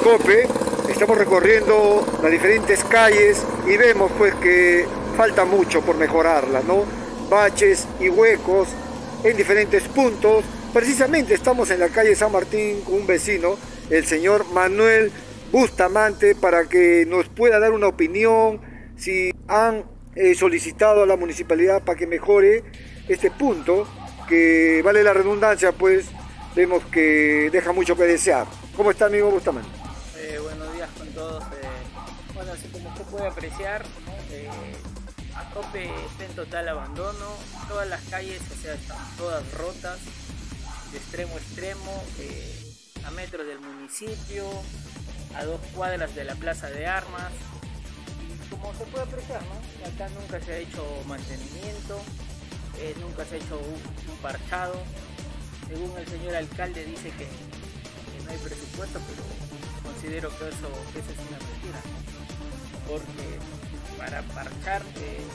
Ascope. Estamos recorriendo las diferentes calles y vemos pues que falta mucho por mejorarlas, ¿no? Baches y huecos en diferentes puntos. Precisamente estamos en la calle San Martín con un vecino, el señor Manuel Bustamante, para que nos pueda dar una opinión si han solicitado a la municipalidad para que mejore este punto, que vale la redundancia, pues vemos que deja mucho que desear. ¿Cómo está, amigo Bustamante? Buenos días con todos. Bueno, así como usted puede apreciar, ¿no? Ascope está en total abandono. Todas las calles, o sea, están todas rotas de extremo a extremo, a metros del municipio, a 2 cuadras de la plaza de armas. Y como se puede apreciar, ¿no? Acá nunca se ha hecho mantenimiento, nunca se ha hecho un parchado. Según el señor alcalde dice que no hay presupuesto, pero considero que eso es una mentira, ¿no? Porque para parchar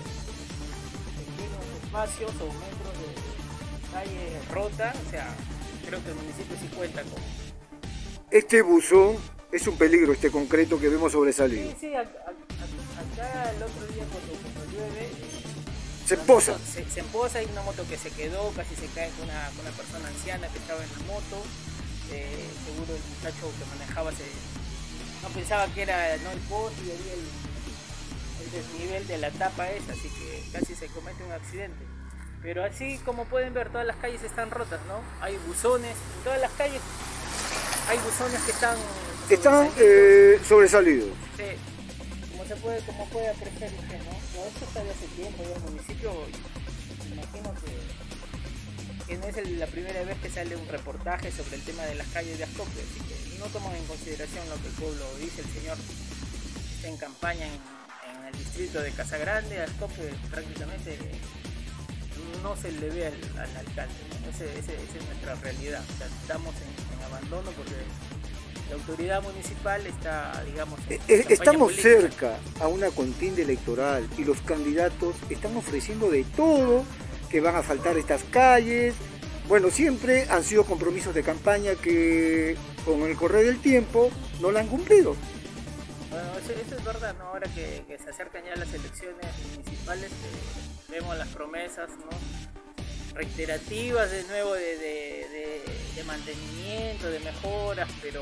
pequeños espacios o metros de calle rota, o sea, creo que el municipio sí cuenta con... Este buzón es un peligro, este concreto que vemos sobresalido. Sí, acá el otro día cuando llueve... Se empoza. Se empoza, hay una moto que se quedó, casi se cae con una persona anciana que estaba en la moto. Seguro el muchacho que manejaba no pensaba que era no el poste y había el desnivel de la tapa esa, así que casi se comete un accidente. Pero así como pueden ver, todas las calles están rotas, ¿no? Hay buzones, en todas las calles hay buzones que están sobresalidos. Sí. Como puede apreciar usted, ¿no? Pero esto está de hace tiempo, ya el municipio, me imagino que no es la primera vez que sale un reportaje sobre el tema de las calles de Ascope, así que no toman en consideración lo que el pueblo dice. El señor está en campaña en el distrito de Casagrande. Ascope prácticamente no se le ve al alcalde, ¿no? Esa es nuestra realidad. O sea, estamos en abandono porque la autoridad municipal está, digamos, estamos política. cerca a una contienda electoral y los candidatos están ofreciendo de todo, que van a asfaltar estas calles. Bueno, siempre han sido compromisos de campaña que con el correr del tiempo no la han cumplido. Bueno, eso es verdad, ¿no? Ahora que se acercan ya las elecciones municipales, vemos las promesas, ¿no? Reiterativas de nuevo de mantenimiento, de mejoras, pero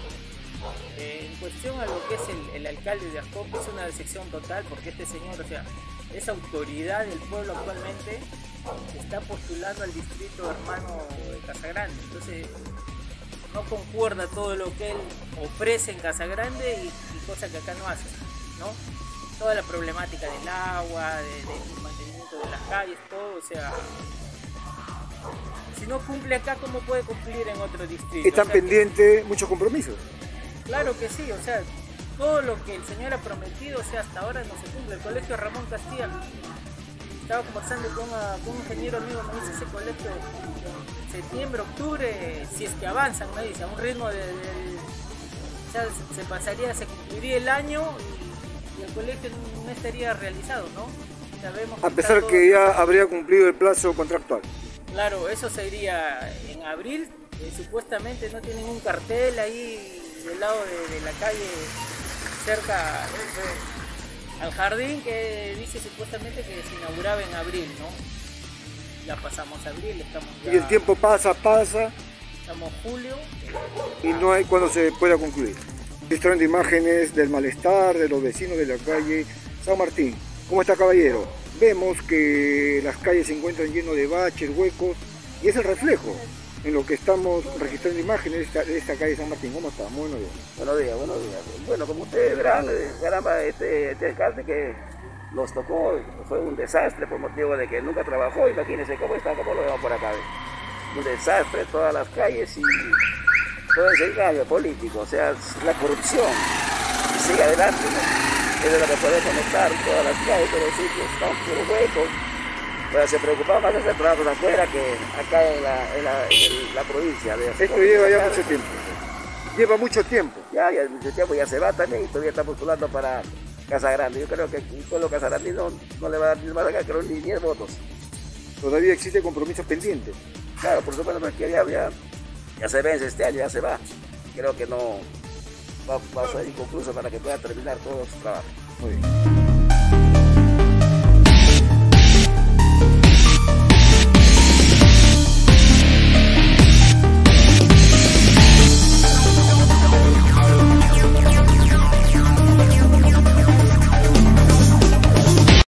en cuestión a lo que es el alcalde de Ascope es una decepción total, porque este señor, o sea, es autoridad del pueblo actualmente, está postulando al distrito hermano de Casagrande, entonces no concuerda todo lo que él ofrece en Casagrande y cosas que acá no hace, ¿no? Toda la problemática del agua, del mantenimiento de las calles, todo, o sea, si no cumple acá, ¿cómo puede cumplir en otro distrito? Están o sea, pendientes muchos compromisos. Claro que sí, o sea, todo lo que el señor ha prometido, o sea, hasta ahora no se cumple. El colegio Ramón Castilla, estaba conversando con un ingeniero amigo, me dice, ese colegio septiembre, octubre, si es que avanzan, me dice, a un ritmo o sea, se cumpliría el año y el colegio no estaría realizado, ¿no? Sabemos A pesar que ya habría cumplido el plazo contractual. Claro, eso sería en abril, supuestamente no tienen un cartel ahí del lado de la calle cerca al jardín que dice supuestamente que se inauguraba en abril, ¿no? Ya pasamos abril, estamos ya... Y el tiempo pasa, Estamos julio. y no hay cuando se pueda concluir. Mostrando imágenes del malestar de los vecinos de la calle San Martín. ¿Cómo está, caballero? Vemos que las calles se encuentran llenas de baches, huecos, y es el reflejo en lo que estamos registrando imágenes de esta calle San Martín. ¿Cómo está? Muy buenos días. Buenos días, buenos días. Bueno, como ustedes verán, caramba, este alcalde que nos tocó fue un desastre por motivo de que nunca trabajó. Imagínense cómo está, cómo lo vemos por acá. Un desastre, todas las calles y todo ese engaño político, o sea, la corrupción. Y sigue adelante, ¿no? Eso es lo que podemos notar, todas las calles, todos los sitios están puros huecos. Pero se preocupaba más de hacer trabajos afuera que acá en la provincia. Esto lleva ya mucho tiempo. Lleva mucho tiempo. Ya mucho tiempo, ya se va también y todavía está postulando para Casagrande. Yo creo que el pueblo Casagrande no le va a dar ni más acá, creo, ni 10 votos. Todavía existe compromisos pendientes. Claro, por supuesto, porque ya se vence este año, ya se va. Creo que no va a ser inconcluso para que pueda terminar todo su trabajo. Muy bien.